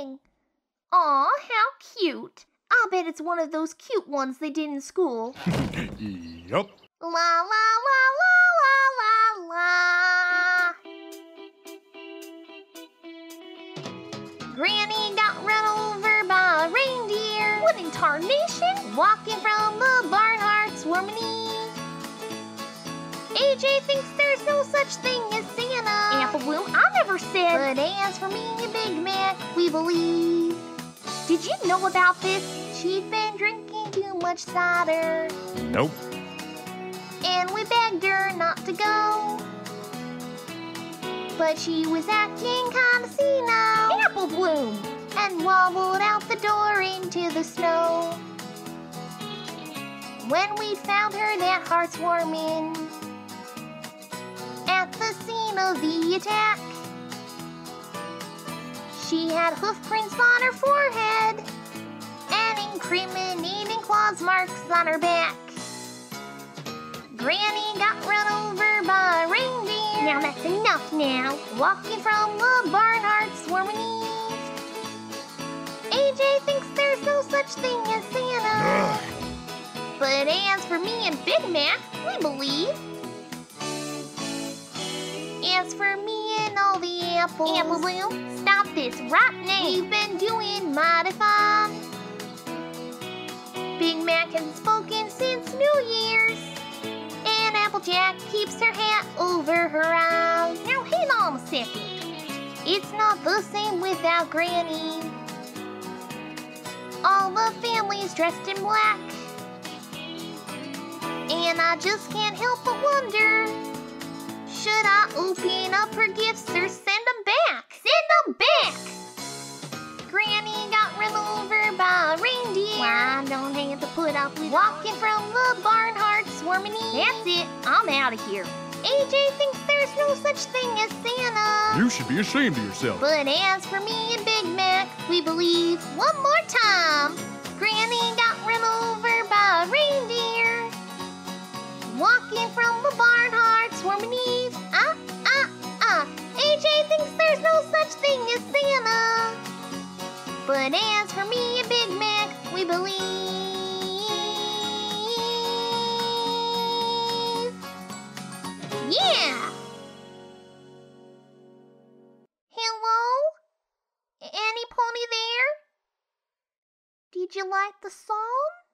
thing. Aw, how cute. I'll bet it's one of those cute ones they did in school. Yup. La la la la la la la. Granny got run over by a reindeer. What in tarnation? Walking from the barn, hearts warm and eve. AJ thinks there's no such thing as Santa. Apple Bloom, I never said. But as for me and Big Mac, we believe. Did you know about this? She'd been drinking too much cider. Nope. And we begged her not to go. But she was acting kinda senile. Apple Bloom! And wobbled out the door into the snow. When we found her, that heart's warming. At the scene of the attack, she had hoof prints on her forehead and incriminating claws marks on her back. Granny got run over by a reindeer. Now that's enough now. Walking from the barn, hearts warm and eve. AJ thinks there's no such thing as Santa. But as for me and Big Mac, we believe. As for me and all the apples. Apple Bloom, stop this right now. We've been doing mighty fine. Big Mac hasn't spoken since New Year's. And Applejack keeps her hat over her eyes. Now hang on a second. It's not the same without Granny. All the family's dressed in black. And I just can't help but wonder, should I open up her gifts or send them back? Send them back! Granny got run over by a reindeer. Well, I don't have to put up with walking from the barn, hearts warm and eve. That's it, I'm out of here. AJ thinks there's no such thing as Santa. You should be ashamed of yourself. But as for me and Big Mac, we believe one more time. Granny got run over by a reindeer. Walking from the barn, hearts warm and eve. AJ thinks there's no such thing as Santa. But as for me and Big Mac, we believe. Yeah! Hello? Any pony there? Did you like the song?